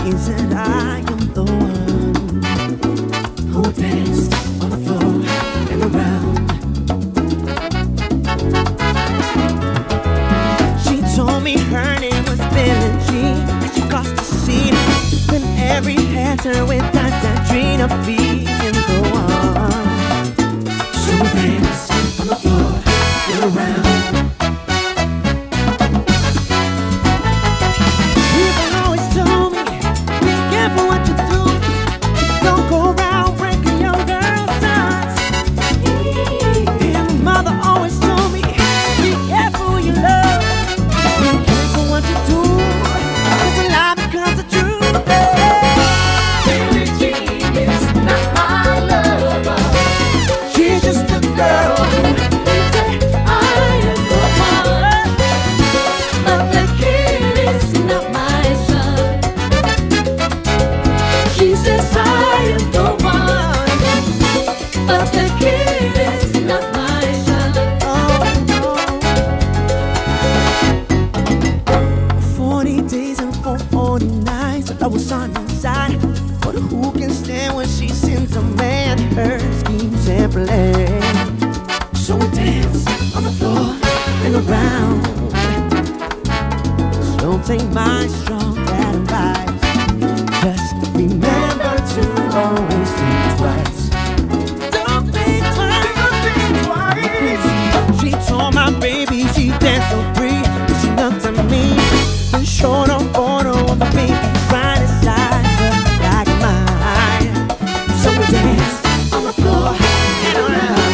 He said I am the one who danced on the floor and around. She told me her name was Billie Jean, and she crossed the scene when every head turned with that dream of being the one. So we danced on the floor and around. I was on the side, but who can stand when she sends a man her schemes and plans? So we dance on the floor and around. So don't take my strong bad advice. Just remember to always think twice. Don't think twice, don't think twice. She told my baby she danced so free. She looked at me and showed a photo of a baby right inside her like mine. So we danced on the floor and around.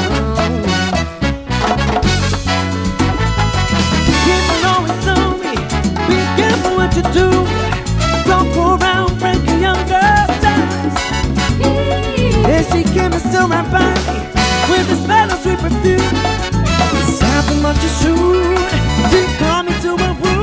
People always told me, be careful what you do. Don't go around breaking young girls' hearts. Then she came and stole my body with the smell of sweet perfume. Something much too soon. She called me to her room.